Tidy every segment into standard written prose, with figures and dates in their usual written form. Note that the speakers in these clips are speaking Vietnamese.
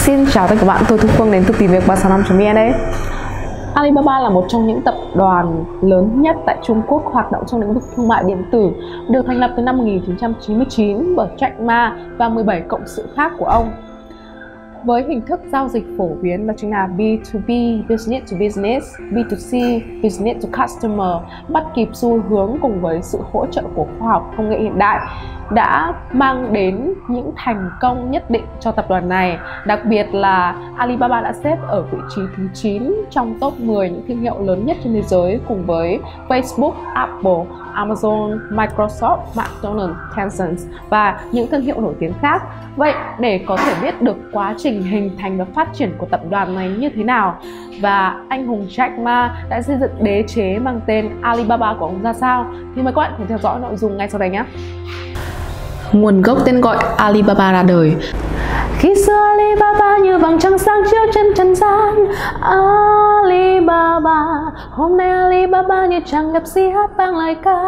Xin chào tất cả các bạn, tôi Thu Phương đến từ tìm việc 365.vn đấy. Alibaba là một trong những tập đoàn lớn nhất tại Trung Quốc hoạt động trong lĩnh vực thương mại điện tử, được thành lập từ năm 1999 bởi Jack Ma và 17 cộng sự khác của ông. Với hình thức giao dịch phổ biến là chính là B2B, Business to Business, B2C, Business to Customer, bắt kịp xu hướng cùng với sự hỗ trợ của khoa học công nghệ hiện đại đã mang đến những thành công nhất định cho tập đoàn này. Đặc biệt là Alibaba đã xếp ở vị trí thứ 9 trong top 10 những thương hiệu lớn nhất trên thế giới cùng với Facebook, Apple, Amazon, Microsoft, McDonald's, Tencent và những thương hiệu nổi tiếng khác. Vậy để có thể biết được quá trình hình thành và phát triển của tập đoàn này như thế nào và anh hùng Jack Ma đã xây dựng đế chế mang tên Alibaba của ông ra sao thì mời các bạn cùng theo dõi nội dung ngay sau đây nhé. Nguồn gốc tên gọi Alibaba ra đời. Khi xưa Alibaba như vầng trăng sáng chiếu trên trần gian, Alibaba, hôm nay Alibaba như chàng đẹp si hát vang lời ca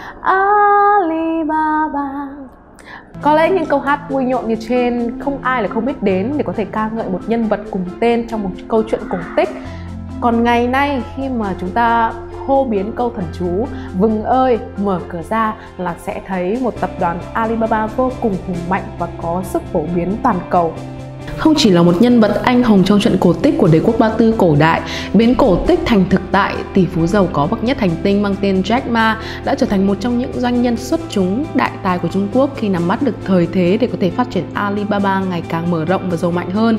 Alibaba. Có lẽ những câu hát vui nhộn như trên không ai là không biết đến để có thể ca ngợi một nhân vật cùng tên trong một câu chuyện cổ tích. Còn ngày nay khi mà chúng ta hô biến câu thần chú "Vừng ơi, mở cửa ra" là sẽ thấy một tập đoàn Alibaba vô cùng hùng mạnh và có sức phổ biến toàn cầu. Không chỉ là một nhân vật anh hùng trong truyện cổ tích của đế quốc Ba Tư cổ đại, biến cổ tích thành thực tại, tỷ phú giàu có bậc nhất hành tinh mang tên Jack Ma đã trở thành một trong những doanh nhân xuất chúng đại tài của Trung Quốc khi nắm bắt được thời thế để có thể phát triển Alibaba ngày càng mở rộng và giàu mạnh hơn.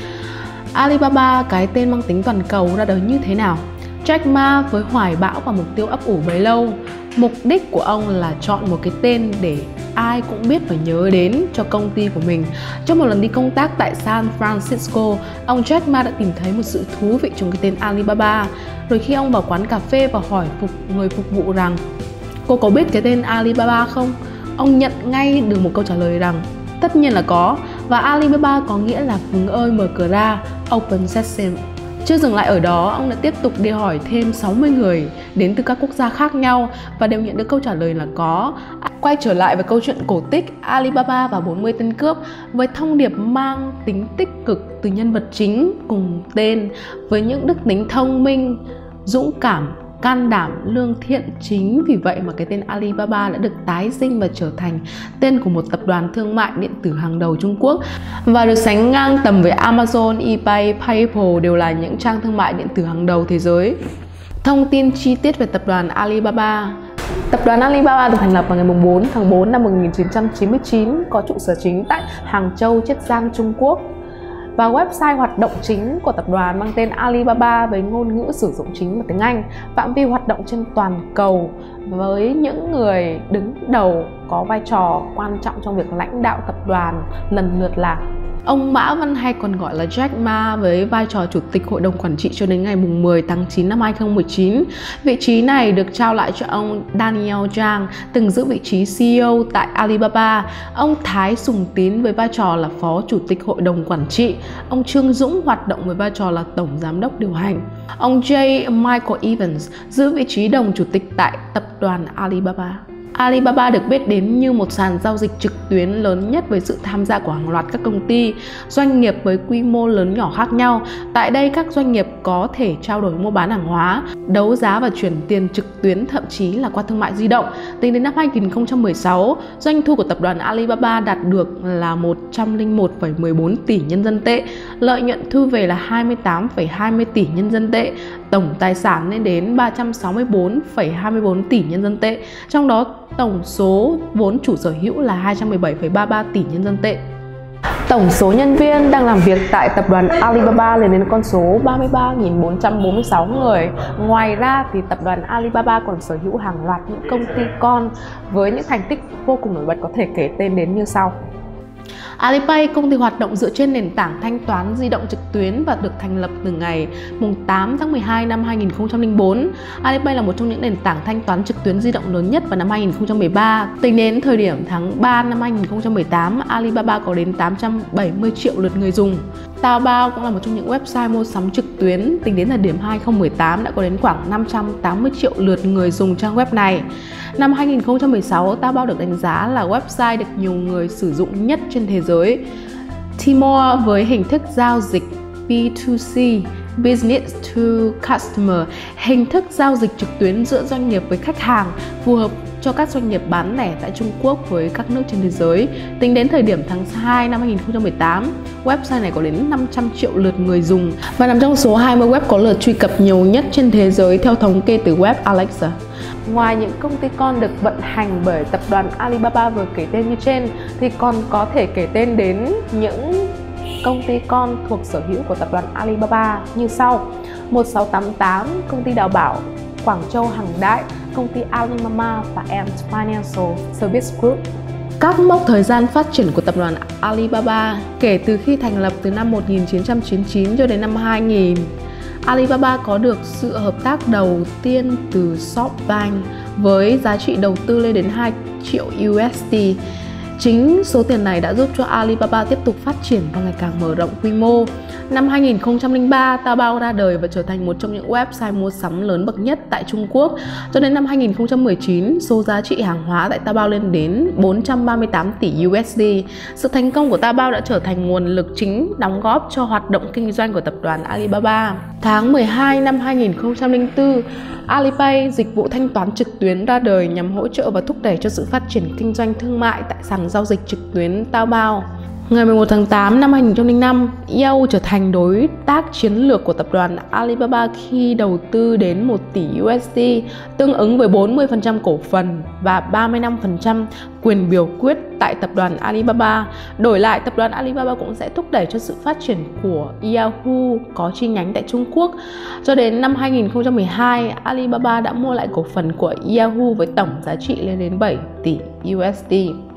Alibaba, cái tên mang tính toàn cầu, ra đời như thế nào? Jack Ma với hoài bão và mục tiêu ấp ủ bấy lâu, mục đích của ông là chọn một cái tên để ai cũng biết và nhớ đến cho công ty của mình. Trong một lần đi công tác tại San Francisco, ông Jack Ma đã tìm thấy một sự thú vị trong cái tên Alibaba. Rồi khi ông vào quán cà phê và hỏi người phục vụ rằng "Cô có biết cái tên Alibaba không?", ông nhận ngay được một câu trả lời rằng tất nhiên là có, và Alibaba có nghĩa là "Vừng ơi, mở cửa ra", Open Sesame. Chưa dừng lại ở đó, ông đã tiếp tục đi hỏi thêm 60 người đến từ các quốc gia khác nhau và đều nhận được câu trả lời là có. Quay trở lại với câu chuyện cổ tích Alibaba và 40 tên cướp với thông điệp mang tính tích cực từ nhân vật chính cùng tên với những đức tính thông minh, dũng cảm, can đảm, lương thiện. Chính vì vậy mà cái tên Alibaba đã được tái sinh và trở thành tên của một tập đoàn thương mại điện tử hàng đầu Trung Quốc và được sánh ngang tầm với Amazon, eBay, PayPal, đều là những trang thương mại điện tử hàng đầu thế giới. Thông tin chi tiết về tập đoàn Alibaba. Tập đoàn Alibaba được thành lập vào ngày 4 tháng 4 năm 1999, có trụ sở chính tại Hàng Châu, Chiết Giang, Trung Quốc. Và website hoạt động chính của tập đoàn mang tên Alibaba với ngôn ngữ sử dụng chính là tiếng Anh, phạm vi hoạt động trên toàn cầu với những người đứng đầu có vai trò quan trọng trong việc lãnh đạo tập đoàn lần lượt là ông Mã Văn, hay còn gọi là Jack Ma, với vai trò chủ tịch hội đồng quản trị cho đến ngày 10 tháng 9 năm 2019. Vị trí này được trao lại cho ông Daniel Zhang, từng giữ vị trí CEO tại Alibaba. Ông Thái Sùng Tín với vai trò là phó chủ tịch hội đồng quản trị. Ông Trương Dũng hoạt động với vai trò là tổng giám đốc điều hành. Ông J. Michael Evans giữ vị trí đồng chủ tịch tại tập đoàn Alibaba. Alibaba được biết đến như một sàn giao dịch trực tuyến lớn nhất với sự tham gia của hàng loạt các công ty, doanh nghiệp với quy mô lớn nhỏ khác nhau. Tại đây, các doanh nghiệp có thể trao đổi mua bán hàng hóa, đấu giá và chuyển tiền trực tuyến, thậm chí là qua thương mại di động. Tính đến năm 2016, doanh thu của tập đoàn Alibaba đạt được là 101,14 tỷ nhân dân tệ, lợi nhuận thu về là 28,20 tỷ nhân dân tệ, tổng tài sản lên đến 364,24 tỷ nhân dân tệ, trong đó tổng số vốn chủ sở hữu là 217,33 tỷ nhân dân tệ. Tổng số nhân viên đang làm việc tại tập đoàn Alibaba lên đến con số 33.446 người. Ngoài ra thì tập đoàn Alibaba còn sở hữu hàng loạt những công ty con với những thành tích vô cùng nổi bật có thể kể tên đến như sau. Alipay, công ty hoạt động dựa trên nền tảng thanh toán di động trực tuyến và được thành lập từ ngày 8 tháng 12 năm 2004. Alipay là một trong những nền tảng thanh toán trực tuyến di động lớn nhất vào năm 2013. Tính đến thời điểm tháng 3 năm 2018, Alibaba có đến 870 triệu lượt người dùng. Taobao cũng là một trong những website mua sắm trực tuyến. Tính đến thời điểm 2018 đã có đến khoảng 580 triệu lượt người dùng trang web này. Năm 2016, Taobao được đánh giá là website được nhiều người sử dụng nhất trên thế giới. Tmall với hình thức giao dịch B2C, Business to Customer, hình thức giao dịch trực tuyến giữa doanh nghiệp với khách hàng, phù hợp cho các doanh nghiệp bán lẻ tại Trung Quốc với các nước trên thế giới. Tính đến thời điểm tháng 2 năm 2018, website này có đến 500 triệu lượt người dùng và nằm trong số 20 web có lượt truy cập nhiều nhất trên thế giới theo thống kê từ web Alexa. Ngoài những công ty con được vận hành bởi tập đoàn Alibaba vừa kể tên như trên, thì còn có thể kể tên đến những công ty con thuộc sở hữu của tập đoàn Alibaba như sau: 1688, công ty đào bảo Quảng Châu Hằng Đại, công ty Alimama và Ant Financial Service Group. Các mốc thời gian phát triển của tập đoàn Alibaba kể từ khi thành lập từ năm 1999 cho đến năm 2000. Alibaba có được sự hợp tác đầu tiên từ SoftBank với giá trị đầu tư lên đến 2 triệu USD. Chính số tiền này đã giúp cho Alibaba tiếp tục phát triển và ngày càng mở rộng quy mô. Năm 2003, Taobao ra đời và trở thành một trong những website mua sắm lớn bậc nhất tại Trung Quốc. Cho đến năm 2019, số giá trị hàng hóa tại Taobao lên đến 438 tỷ USD. Sự thành công của Taobao đã trở thành nguồn lực chính đóng góp cho hoạt động kinh doanh của tập đoàn Alibaba. Tháng 12 năm 2004, Alipay, dịch vụ thanh toán trực tuyến ra đời nhằm hỗ trợ và thúc đẩy cho sự phát triển kinh doanh thương mại tại sàn giao dịch trực tuyến Taobao. Ngày 11 tháng 8 năm 2005, Yahoo trở thành đối tác chiến lược của tập đoàn Alibaba khi đầu tư đến 1 tỷ USD, tương ứng với 40% cổ phần và 35% quyền biểu quyết tại tập đoàn Alibaba. Đổi lại, tập đoàn Alibaba cũng sẽ thúc đẩy cho sự phát triển của Yahoo có chi nhánh tại Trung Quốc. Cho đến năm 2012, Alibaba đã mua lại cổ phần của Yahoo với tổng giá trị lên đến 7 tỷ USD.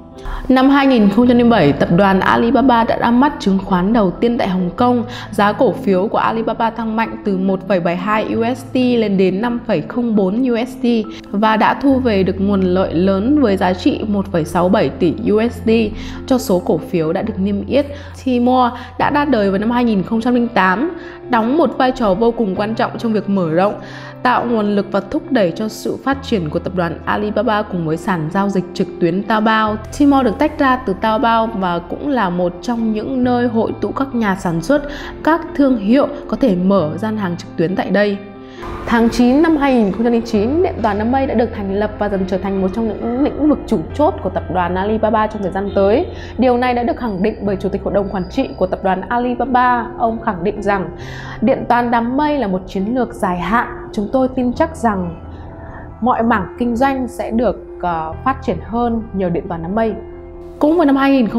Năm 2007, tập đoàn Alibaba đã ra mắt chứng khoán đầu tiên tại Hồng Kông. Giá cổ phiếu của Alibaba tăng mạnh từ 1,72 USD lên đến 5,04 USD và đã thu về được nguồn lợi lớn với giá trị 1,67 tỷ USD cho số cổ phiếu đã được niêm yết. Tmall đã ra đời vào năm 2008, đóng một vai trò vô cùng quan trọng trong việc mở rộng, tạo nguồn lực và thúc đẩy cho sự phát triển của tập đoàn Alibaba cùng với sàn giao dịch trực tuyến Taobao. Tmall được tách ra từ Taobao và cũng là một trong những nơi hội tụ các nhà sản xuất, các thương hiệu có thể mở gian hàng trực tuyến tại đây. Tháng 9 năm 2009, Điện toán đám mây đã được thành lập và dần trở thành một trong những lĩnh vực chủ chốt của tập đoàn Alibaba trong thời gian tới. Điều này đã được khẳng định bởi Chủ tịch Hội đồng Quản trị của tập đoàn Alibaba. Ông khẳng định rằng điện toán đám mây là một chiến lược dài hạn. Chúng tôi tin chắc rằng mọi mảng kinh doanh sẽ được phát triển hơn nhờ điện toán đám mây. Cũng vào năm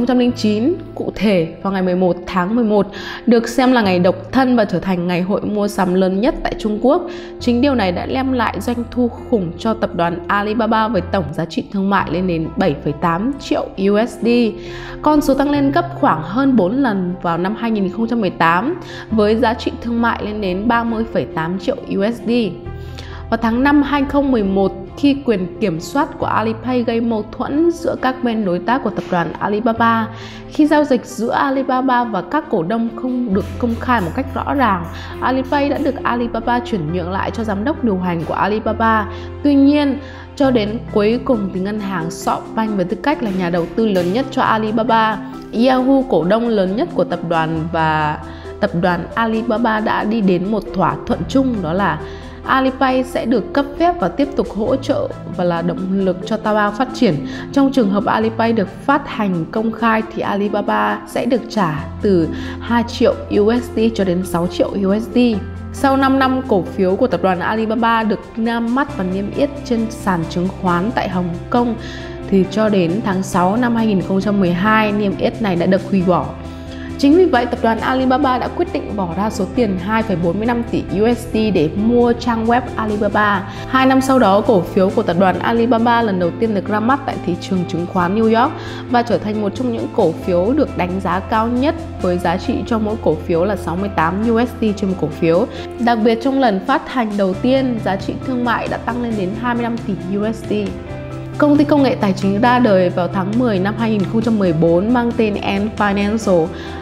2009, cụ thể vào ngày 11 tháng 11, được xem là ngày độc thân và trở thành ngày hội mua sắm lớn nhất tại Trung Quốc. Chính điều này đã đem lại doanh thu khủng cho tập đoàn Alibaba với tổng giá trị thương mại lên đến 7,8 triệu USD. Con số tăng lên gấp khoảng hơn 4 lần vào năm 2018 với giá trị thương mại lên đến 30,8 triệu USD. Vào tháng 5 2011, khi quyền kiểm soát của Alipay gây mâu thuẫn giữa các bên đối tác của tập đoàn Alibaba, khi giao dịch giữa Alibaba và các cổ đông không được công khai một cách rõ ràng, Alipay đã được Alibaba chuyển nhượng lại cho giám đốc điều hành của Alibaba. Tuy nhiên, cho đến cuối cùng thì ngân hàng SoftBank với tư cách là nhà đầu tư lớn nhất cho Alibaba, Yahoo cổ đông lớn nhất của tập đoàn và tập đoàn Alibaba đã đi đến một thỏa thuận chung, đó là Alipay sẽ được cấp phép và tiếp tục hỗ trợ và là động lực cho Taobao phát triển. Trong trường hợp Alipay được phát hành công khai thì Alibaba sẽ được trả từ 2 triệu USD cho đến 6 triệu USD. Sau 5 năm, cổ phiếu của tập đoàn Alibaba được ra mắt và niêm yết trên sàn chứng khoán tại Hồng Kông thì cho đến tháng 6 năm 2012, niêm yết này đã được hủy bỏ. Chính vì vậy, tập đoàn Alibaba đã quyết định bỏ ra số tiền 2,45 tỷ USD để mua trang web Alibaba. 2 năm sau đó, cổ phiếu của tập đoàn Alibaba lần đầu tiên được ra mắt tại thị trường chứng khoán New York và trở thành một trong những cổ phiếu được đánh giá cao nhất với giá trị cho mỗi cổ phiếu là 68 USD trên một cổ phiếu. Đặc biệt trong lần phát hành đầu tiên, giá trị thương mại đã tăng lên đến 25 tỷ USD. Công ty công nghệ tài chính ra đời vào tháng 10 năm 2014 mang tên Ant Financial.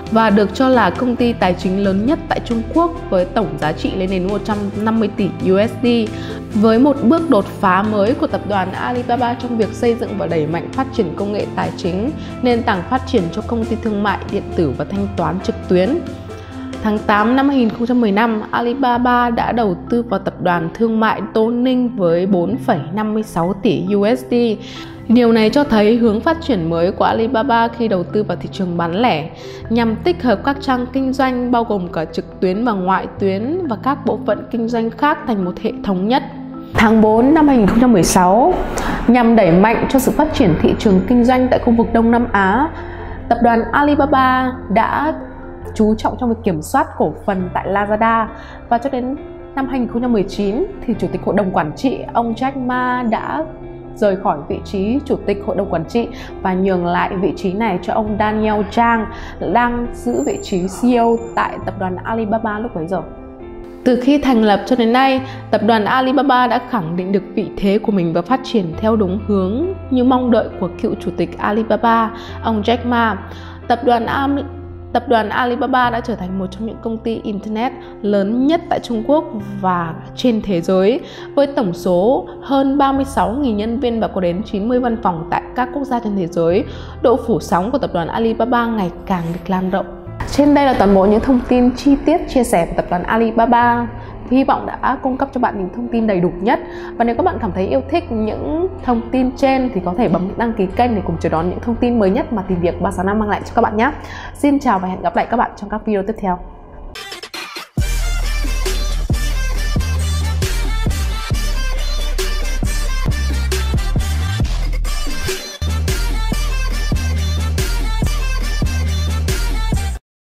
và được cho là công ty tài chính lớn nhất tại Trung Quốc với tổng giá trị lên đến 150 tỷ USD. Với một bước đột phá mới của tập đoàn Alibaba trong việc xây dựng và đẩy mạnh phát triển công nghệ tài chính, nền tảng phát triển cho công ty thương mại điện tử và thanh toán trực tuyến. Tháng 8 năm 2015, Alibaba đã đầu tư vào tập đoàn thương mại Tô Ninh với 4,56 tỷ USD. Điều này cho thấy hướng phát triển mới của Alibaba khi đầu tư vào thị trường bán lẻ, nhằm tích hợp các trang kinh doanh bao gồm cả trực tuyến và ngoại tuyến và các bộ phận kinh doanh khác thành một hệ thống nhất. Tháng 4 năm 2016, nhằm đẩy mạnh cho sự phát triển thị trường kinh doanh tại khu vực Đông Nam Á, tập đoàn Alibaba đã chú trọng trong việc kiểm soát cổ phần tại Lazada, và cho đến năm 2019 thì Chủ tịch Hội đồng Quản trị ông Jack Ma đã rời khỏi vị trí Chủ tịch Hội đồng Quản trị và nhường lại vị trí này cho ông Daniel Zhang đang giữ vị trí CEO tại tập đoàn Alibaba lúc bấy giờ. Từ khi thành lập cho đến nay, tập đoàn Alibaba đã khẳng định được vị thế của mình và phát triển theo đúng hướng như mong đợi của cựu Chủ tịch Alibaba, ông Jack Ma. Tập đoàn Alibaba đã trở thành một trong những công ty Internet lớn nhất tại Trung Quốc và trên thế giới, với tổng số hơn 36.000 nhân viên và có đến 90 văn phòng tại các quốc gia trên thế giới. Độ phủ sóng của tập đoàn Alibaba ngày càng được lan rộng. Trên đây là toàn bộ những thông tin chi tiết chia sẻ về tập đoàn Alibaba. Hy vọng đã cung cấp cho bạn những thông tin đầy đủ nhất. Và nếu các bạn cảm thấy yêu thích những thông tin trên thì có thể bấm đăng ký kênh để cùng chờ đón những thông tin mới nhất mà Tìm Việc 365 mang lại cho các bạn nhé. Xin chào và hẹn gặp lại các bạn trong các video tiếp theo.